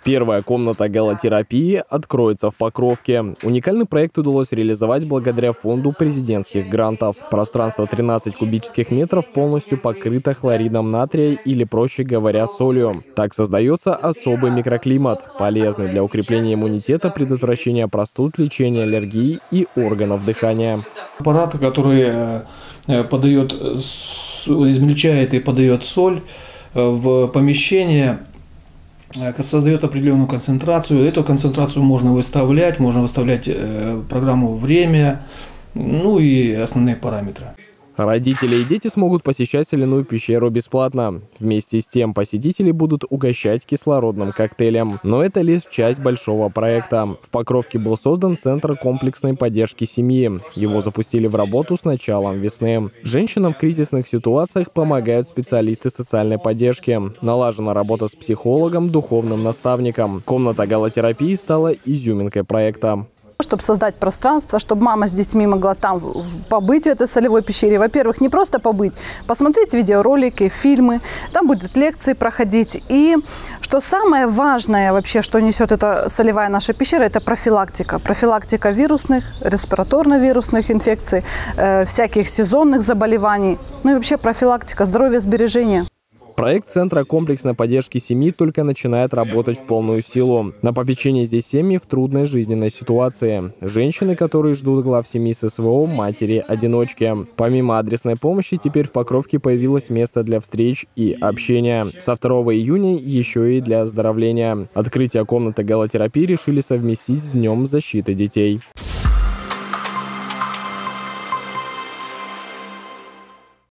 Первая комната галотерапии откроется в Покровке. Уникальный проект удалось реализовать благодаря фонду президентских грантов. Пространство 13 кубических метров полностью покрыто хлоридом натрия или, проще говоря, солью. Так создается особый микроклимат, полезный для укрепления иммунитета, предотвращения простуд, лечения аллергий и органов дыхания. Аппарат, который измельчает и подает соль в помещение, создает определенную концентрацию. Эту концентрацию можно выставлять программу «Время», ну и основные параметры. Родители и дети смогут посещать соляную пещеру бесплатно. Вместе с тем посетители будут угощать кислородным коктейлем. Но это лишь часть большого проекта. В Покровке был создан Центр комплексной поддержки семьи. Его запустили в работу с началом весны. Женщинам в кризисных ситуациях помогают специалисты социальной поддержки. Налажена работа с психологом, духовным наставником. Комната галотерапии стала изюминкой проекта. Чтобы создать пространство, чтобы мама с детьми могла там побыть в этой солевой пещере. Во-первых, не просто побыть, посмотреть видеоролики, фильмы, там будут лекции проходить. И что самое важное вообще, что несет эта солевая наша пещера, это профилактика. Профилактика вирусных, респираторно-вирусных инфекций, всяких сезонных заболеваний. Ну и вообще профилактика, здоровья, сбережения. Проект Центра комплексной поддержки семьи только начинает работать в полную силу. На попечении здесь семьи в трудной жизненной ситуации. Женщины, которые ждут глав семьи с СВО, матери-одиночки. Помимо адресной помощи, теперь в Покровке появилось место для встреч и общения. Со 2 июня еще и для оздоровления. Открытие комнаты галотерапии решили совместить с Днем защиты детей.